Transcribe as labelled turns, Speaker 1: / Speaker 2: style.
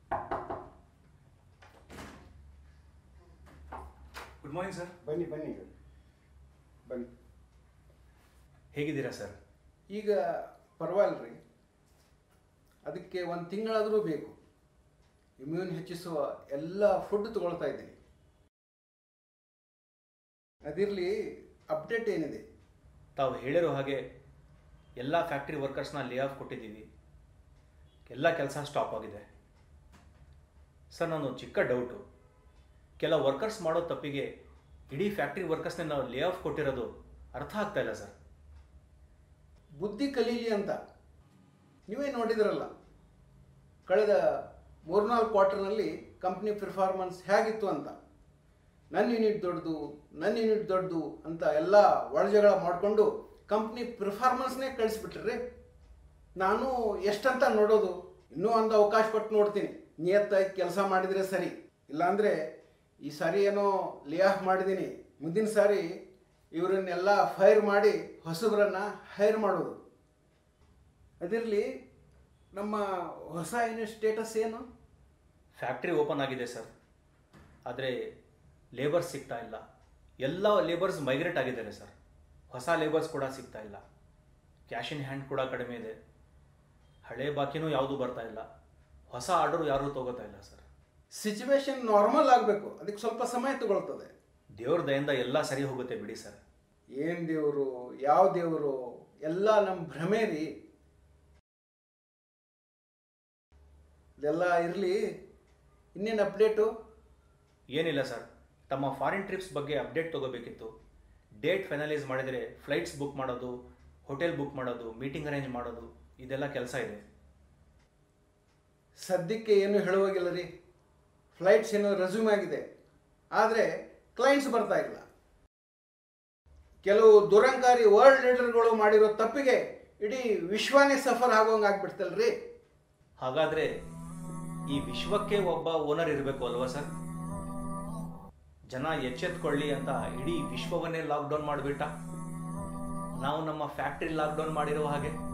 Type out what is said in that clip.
Speaker 1: Good morning sir.
Speaker 2: ಬನ್ನಿ ಬನ್ನಿ ಬನ್ನಿ.
Speaker 1: ಹೇಗಿದ್ದೀರಾ ಸರ್?
Speaker 2: ಈಗ ಪರವಾಗಿಲ್ರಿ. ಅದಕ್ಕೆ ಒಂದು ತಿಂಗಳಾದರೂ ಬೇಕು. ಇಮ್ಯೂನ್ ಹೆಚ್ಚಿಸುವ ಎಲ್ಲ ಫುಡ್ ತಗೊಳ್ತಾ ಇದ್ದೀನಿ. ಅದಿರಲಿ, ಅಪ್ಡೇಟ್ ಏನಿದೆ?
Speaker 1: ತಾವು ಹೇಳಿರೋ ಹಾಗೆ ಎಲ್ಲ ಫ್ಯಾಕ್ಟ್ರಿ ವರ್ಕರ್ಸ್ನ ಲೇ ಆಫ್ ಕೊಟ್ಟಿದ್ದೀವಿ. ಎಲ್ಲ ಕೆಲಸ ಸ್ಟಾಪ್ ಆಗಿದೆ ಸರ್. ನಾನು ಚಿಕ್ಕ ಡೌಟು, ಕೆಲ ವರ್ಕರ್ಸ್ ಮಾಡೋ ತಪ್ಪಿಗೆ ಇಡೀ ಫ್ಯಾಕ್ಟ್ರಿ ವರ್ಕರ್ಸ್ನ ನಾವು ಲೇ ಆಫ್ ಕೊಟ್ಟಿರೋದು ಅರ್ಥ ಆಗ್ತಾ ಇಲ್ಲ ಸರ್.
Speaker 2: ಬುದ್ಧಿ ಕಲೀಲಿ ಅಂತ ನೀವೇ ನೋಡಿದ್ರಲ್ಲ, ಕಳೆದ 3-4 ಕ್ವಾರ್ಟರ್ನಲ್ಲಿ ಕಂಪ್ನಿ ಪರ್ಫಾರ್ಮೆನ್ಸ್ ಹೇಗಿತ್ತು ಅಂತ. ನನ್ನ ಯೂನಿಟ್ ದೊಡ್ಡದು ಅಂತ ಎಲ್ಲ ಒಳಜಗಳ ಮಾಡಿಕೊಂಡು ಕಂಪ್ನಿ ಪರ್ಫಾರ್ಮೆನ್ಸ್ನೇ ಕಳಿಸ್ಬಿಟ್ರಿ. ನಾನು ಎಷ್ಟಂತ ನೋಡೋದು, ಇನ್ನೂ ಒಂದು ಅವಕಾಶ ಕೊಟ್ಟು ನೋಡ್ತೀನಿ. ನಿಯತ್ತಾಗಿ ಕೆಲಸ ಮಾಡಿದರೆ ಸರಿ, ಇಲ್ಲಾಂದರೆ ಈ ಸಾರಿ ಏನೋ ಲೇ ಆಫ್ ಮಾಡಿದ್ದೀನಿ, ಮುಂದಿನ ಸಾರಿ ಇವರನ್ನೆಲ್ಲ ಫೈರ್ ಮಾಡಿ ಹೊಸಬರನ್ನು ಹೈರ್ ಮಾಡೋದು. ಅದಿರಲಿ, ನಮ್ಮ ಹೊಸ ಯೂನಿಟ್ ಸ್ಟೇಟಸ್ ಏನು?
Speaker 1: ಫ್ಯಾಕ್ಟ್ರಿ ಓಪನ್ ಆಗಿದೆ ಸರ್, ಆದರೆ ಲೇಬರ್ಸ್ ಸಿಗ್ತಾ ಇಲ್ಲ. ಎಲ್ಲ ಲೇಬರ್ಸ್ ಮೈಗ್ರೇಟ್ ಆಗಿದ್ದಾರೆ ಸರ್. ಹೊಸ ಲೇಬರ್ಸ್ ಕೂಡ ಸಿಗ್ತಾ ಇಲ್ಲ. ಕ್ಯಾಶ್ ಇನ್ ಹ್ಯಾಂಡ್ ಕೂಡ ಕಡಿಮೆ ಇದೆ. ಹಳೆ ಬಾಕಿನೂ ಯಾವುದೂ ಬರ್ತಾ ಇಲ್ಲ. ಹೊಸ ಆರ್ಡರು ಯಾರೂ ತಗೋತಾ ಇಲ್ಲ ಸರ್.
Speaker 2: ಸಿಚುವೇಶನ್ ನಾರ್ಮಲ್ ಆಗಬೇಕು, ಅದಕ್ಕೆ ಸ್ವಲ್ಪ ಸಮಯ ತಗೊಳ್ತದೆ.
Speaker 1: ದೇವ್ರ ದಯಿಂದ ಎಲ್ಲ ಸರಿ ಹೋಗುತ್ತೆ ಬಿಡಿ ಸರ್.
Speaker 2: ಏನು ದೇವರು, ಯಾವ ದೇವರು, ಎಲ್ಲ ನಮ್ಮ ಭ್ರಮೆ ರೀ. ಇದೆಲ್ಲ ಇರಲಿ, ಇನ್ನೇನು ಅಪ್ಡೇಟು?
Speaker 1: ಏನಿಲ್ಲ ಸರ್, ತಮ್ಮ ಫಾರಿನ್ ಟ್ರಿಪ್ಸ್ ಬಗ್ಗೆ ಅಪ್ಡೇಟ್ ತೊಗೋಬೇಕಿತ್ತು. ಡೇಟ್ ಫೈನಲೈಸ್ ಮಾಡಿದರೆ ಫ್ಲೈಟ್ಸ್ ಬುಕ್ ಮಾಡೋದು, ಹೋಟೆಲ್ ಬುಕ್ ಮಾಡೋದು, ಮೀಟಿಂಗ್ ಅರೇಂಜ್ ಮಾಡೋದು, ಇದೆಲ್ಲ ಕೆಲಸ ಇದೆ.
Speaker 2: ಸದ್ಯಕ್ಕೆ ಏನು ಹೇಳುವಾಗಿಲ್ಲ ರೀ. ಫ್ಲೈಟ್ಸ್ ಏನೋ ರೆಸ್ಯೂಮ್ ಆಗಿದೆ, ಆದರೆ ಕ್ಲೈಂಟ್ಸ್ ಬರ್ತಾ ಇಲ್ಲ. ಕೆಲವು ದುರಂಕಾರಿ ವರ್ಲ್ಡ್ ಲೀಡರ್ಗಳು ಮಾಡಿರೋ ತಪ್ಪಿಗೆ ಇಡೀ ವಿಶ್ವನೇ ಸಫರ್ ಆಗೋಂಗೆ ಆಗ್ಬಿಡ್ತಲ್ರಿ.
Speaker 1: ಹಾಗಾದರೆ ಈ ವಿಶ್ವಕ್ಕೆ ಒಬ್ಬ ಓನರ್ ಇರಬೇಕು ಅಲ್ವಾ ಸರ್? ಜನ ಎಚ್ಚೆತ್ಕೊಳ್ಳಿ ಅಂತ ಇಡೀ ವಿಶ್ವವನ್ನೇ ಲಾಕ್ಡೌನ್ ಮಾಡಿಬಿಟ್ಟ. ನಾವು ನಮ್ಮ ಫ್ಯಾಕ್ಟ್ರಿ ಲಾಕ್ಡೌನ್ ಮಾಡಿರೋ ಹಾಗೆ